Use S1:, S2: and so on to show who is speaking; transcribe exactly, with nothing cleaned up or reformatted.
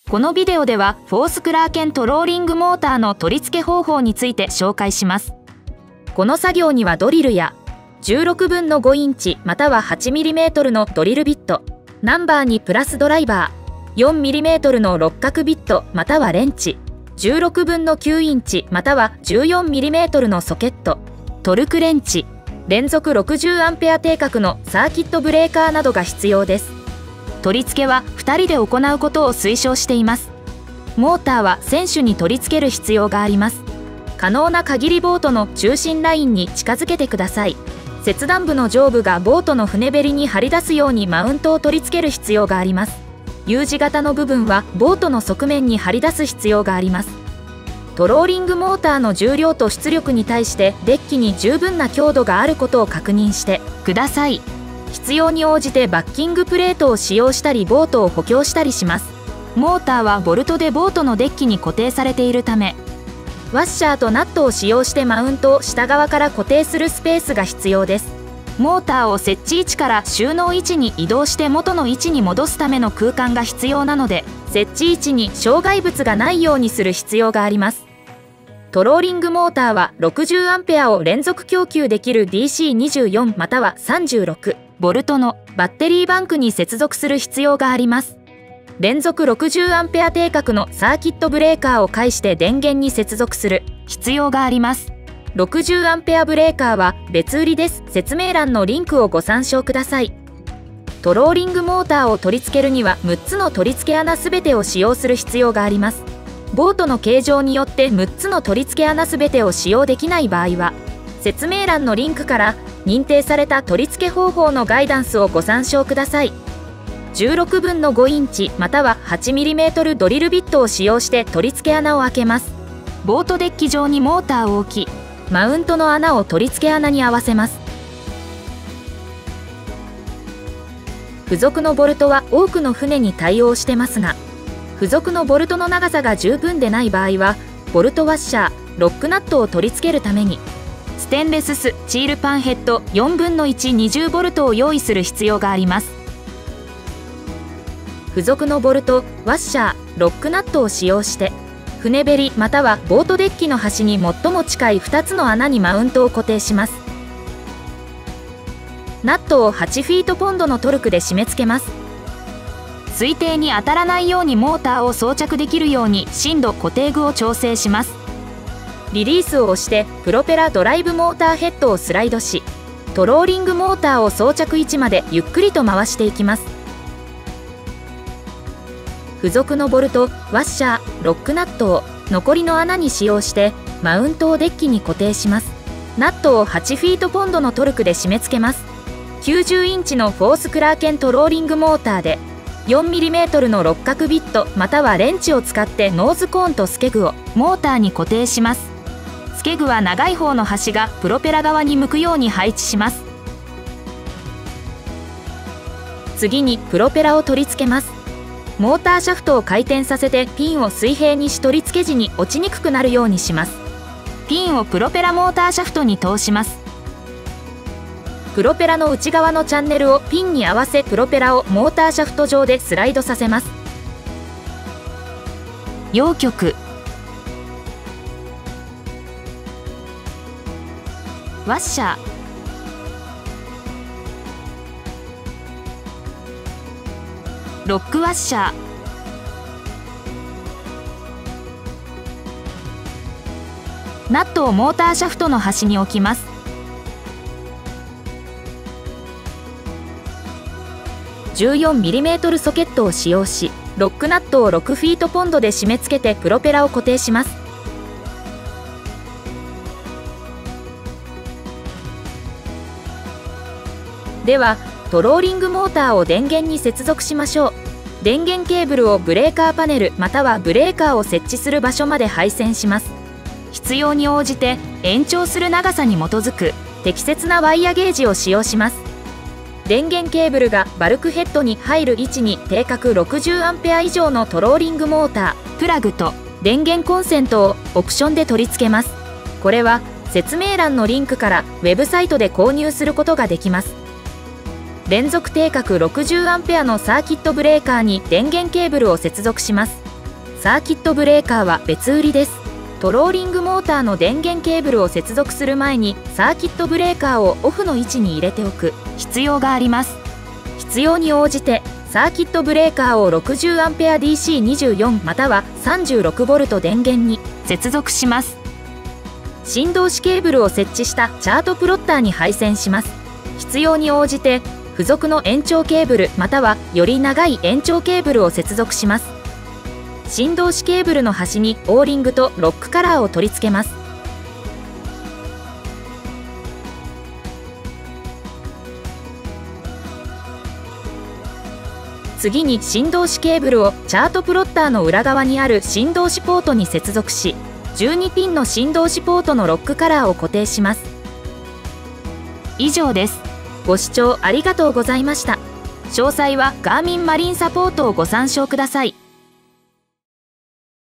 S1: このビデオではフォースクラーケントローリングモーターの取り付け方法について紹介します。この作業にはドリルやじゅうろくぶんのごインチまたは はちミリメートル のドリルビット、ナンバーにプラスドライバー、よんミリメートル の六角ビットまたはレンチ、じゅうろくぶんのきゅうインチまたは じゅうよんミリメートル のソケット、トルクレンチ、連続 ろくじゅうアンペア 定格のサーキットブレーカーなどが必要です。取り付けはふたりで行うことを推奨しています。モーターは選手に取り付ける必要があります。可能な限りボートの中心ラインに近づけてください。切断部の上部がボートの船べりに張り出すようにマウントを取り付ける必要があります。U 字型の部分はボートの側面に張り出す必要があります。トローリングモーターの重量と出力に対してデッキに十分な強度があることを確認してください。必要に応じてバッキングプレートを使用したりボートを補強したりします。モーターはボルトでボートのデッキに固定されているため、ワッシャーとナットを使用してマウントを下側から固定するスペースが必要です。モーターを設置位置から収納位置に移動して元の位置に戻すための空間が必要なので、設置位置に障害物がないようにする必要があります。トローリングモーターは ろくじゅうアンペア を連続供給できる ディーシーにじゅうよん またはさんじゅうろくボルトのバッテリーバンクに接続する必要があります。連続 ろくじゅうアンペア 定格のサーキットブレーカーを介して電源に接続する必要があります。ろくじゅうアンペア ブレーカーは別売りです。説明欄のリンクをご参照ください。トローリングモーターを取り付けるにはむっつの取り付け穴すべてを使用する必要があります。ボートの形状によってむっつの取り付け穴すべてを使用できない場合は、説明欄のリンクから認定された取り付け方法のガイダンスをご参照ください。じゅうろくぶんのごインチまたは はちミリメートル ドリルビットを使用して取り付け穴を開けます。ボートデッキ上にモーターを置き、マウントの穴を取り付け穴に合わせます。付属のボルトは多くの船に対応してますが、付属のボルトの長さが十分でない場合は、ボルトワッシャー、ロックナットを取り付けるためにステンレススチールパンヘッドよんぶんのいちにじゅうボルトを用意する必要があります。付属のボルト、ワッシャー、ロックナットを使用して船べりまたはボートデッキの端に最も近いふたつの穴にマウントを固定します。ナットをはちフィートポンドのトルクで締め付けます。水底に当たらないようにモーターを装着できるように深度固定具を調整します。リリースを押してプロペラドライブモーターヘッドをスライドし、トローリングモーターを装着位置までゆっくりと回していきます。付属のボルト、ワッシャー、ロックナットを残りの穴に使用してマウントをデッキに固定します。ナットをはちフィートポンドのトルクで締め付けます。きゅうじゅうインチのフォースクラーケントローリングモーターでよんミリメートル の六角ビットまたはレンチを使ってノーズコーンとスケグをモーターに固定します。スケグは長い方の端がプロペラ側に向くように配置します。次にプロペラを取り付けます。モーターシャフトを回転させてピンを水平にし取り付け時に落ちにくくなるようにします。ピンをプロペラモーターシャフトに通します。プロペラの内側のチャンネルをピンに合わせプロペラをモーターシャフト上でスライドさせます。陽極、ワッシャー、ロックワッシャー、ナットをモーターシャフトの端に置きます。じゅうよんミリメートル ソケットを使用し、ロックナットをろくフィートポンドで締め付けてプロペラを固定します。ではトローリングモーターを電源に接続しましょう。電源ケーブルをブレーカーパネルまたはブレーカーを設置する場所まで配線します。必要に応じて延長する長さに基づく適切なワイヤゲージを使用します。電源ケーブルがバルクヘッドに入る位置に定格 ろくじゅうアンペア 以上のトローリングモーター、プラグと電源コンセントをオプションで取り付けます。これは説明欄のリンクからウェブサイトで購入することができます。連続定格 ろくじゅうアンペア のサーキットブレーカーに電源ケーブルを接続します。 サーキットブレーカーは別売りです。トローリングモーターの電源ケーブルを接続する前にサーキットブレーカーをオフの位置に入れておく必要があります。必要に応じてサーキットブレーカーを ろくじゅうアンペアディーシーにじゅうよん または さんじゅうろくボルト 電源に接続します。振動子ケーブルを設置したチャートプロッターに配線します。必要に応じて付属の延長ケーブルまたはより長い延長ケーブルを接続します。振動子ケーブルの端にオーリングとロックカラーを取り付けます。次に振動子ケーブルをチャートプロッターの裏側にある振動子ポートに接続し、じゅうにピンの振動子ポートのロックカラーを固定します。以上です。ご視聴ありがとうございました。詳細はガーミンマリンサポートをご参照ください。